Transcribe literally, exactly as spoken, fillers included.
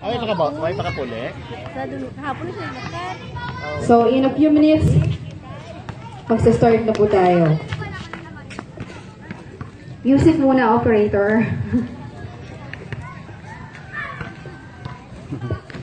Ay, nakaba, may pakapuli? Sa dun, kahapon na siya bakit? So, in a few minutes, magsa-start na po tayo. Music muna, operator.